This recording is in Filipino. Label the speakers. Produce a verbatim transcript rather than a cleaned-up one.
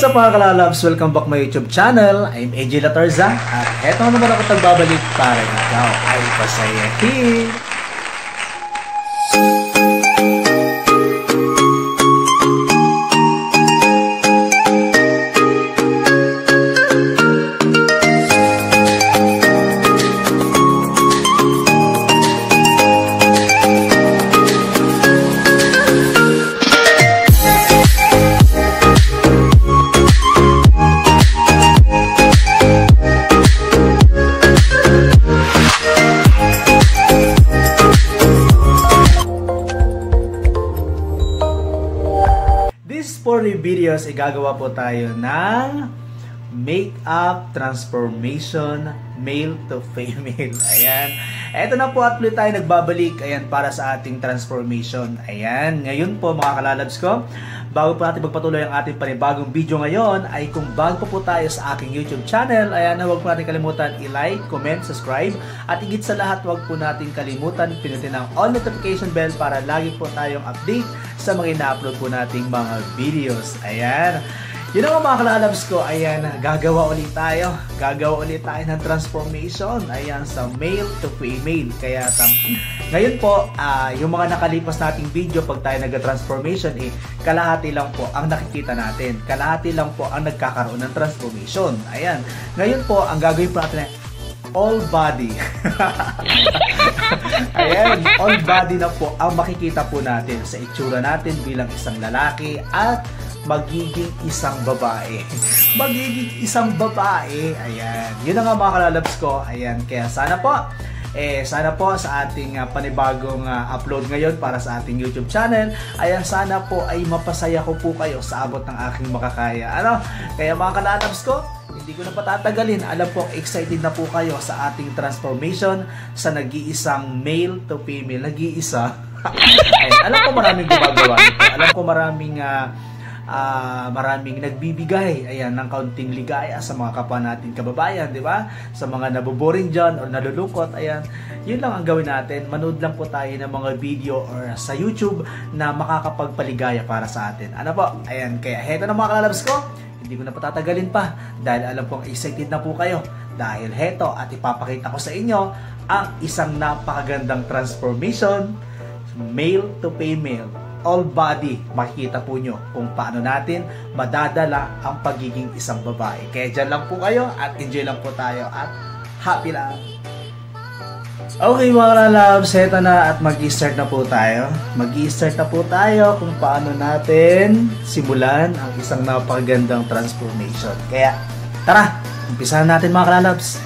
Speaker 1: What's up mga kalalabs? Welcome back my YouTube channel. I'm A J Latorza at eto naman ako nagbabalik para ikaw ay pasayahin. For the videos, igagawa po tayo ng makeup transformation male to female. Ayan. Eto na po at ulit tayo nagbabalik. Ayan, para sa ating transformation. Ayan. Ngayon po mga kalalabs ko, bago po natin magpatuloy ang ating panibagong video ngayon, ay kung bago po, po tayo sa aking YouTube channel, ayan, huwag po natin kalimutan i-like, comment, subscribe, at higit sa lahat, huwag po natin kalimutan pinutin ang all notification bell para lagi po tayong update sa mga ina-upload po nating mga videos. Ayan. Yun ang mga kalalabs ko. Ayan, gagawa ulit tayo. Gagawa ulit tayo ng transformation. Ayan, sa male to female. Kaya, tam ngayon po, uh, yung mga nakalipas nating video, pag tayo nag-transformation, eh, kalahati lang po ang nakikita natin. Kalahati lang po ang nagkakaroon ng transformation. Ayan. Ngayon po, ang gagawin po natin ay all body. Ayan, all body na po ang makikita po natin sa itsura natin bilang isang lalaki at magiging isang babae. Magiging isang babae. Ayan. Yun ang nga mga kalalabs ko. Ayan. Kaya sana po, eh, sana po sa ating uh, panibagong uh, upload ngayon para sa ating YouTube channel, ayan, sana po ay mapasaya ko po kayo sa abot ng aking makakaya. Ano? Kaya mga kalalabs ko, hindi ko na patatagalin. Alam po, excited na po kayo sa ating transformation sa nag-iisang male to female. Nag-iisa. Ayan. Alam ko maraming gumagawa nito. Alam ko maraming uh, Uh, maraming nagbibigay, ayan, ng kaunting ligaya sa mga kapwa natin kababayan, di ba? Sa mga naboboring dyan o nalulungkot, ayan, yun lang ang gawin natin. Manood lang po tayo ng mga video or sa YouTube na makakapagpaligaya para sa atin. Ano po? Ayan, kaya heto na mga kalalabs ko, hindi ko na patatagalin pa dahil alam kong excited na po kayo dahil heto at ipapakita ko sa inyo ang isang napakagandang transformation male to female. All body, makikita po nyo kung paano natin madadala ang pagiging isang babae. Kaya dyan lang po kayo at enjoy lang po tayo at happy lang. Okay mga loves, heto na at mag-i-start na po tayo. Mag-i-start na po tayo kung paano natin simulan ang isang napakagandang transformation. Kaya tara, umpisahan natin mga loves.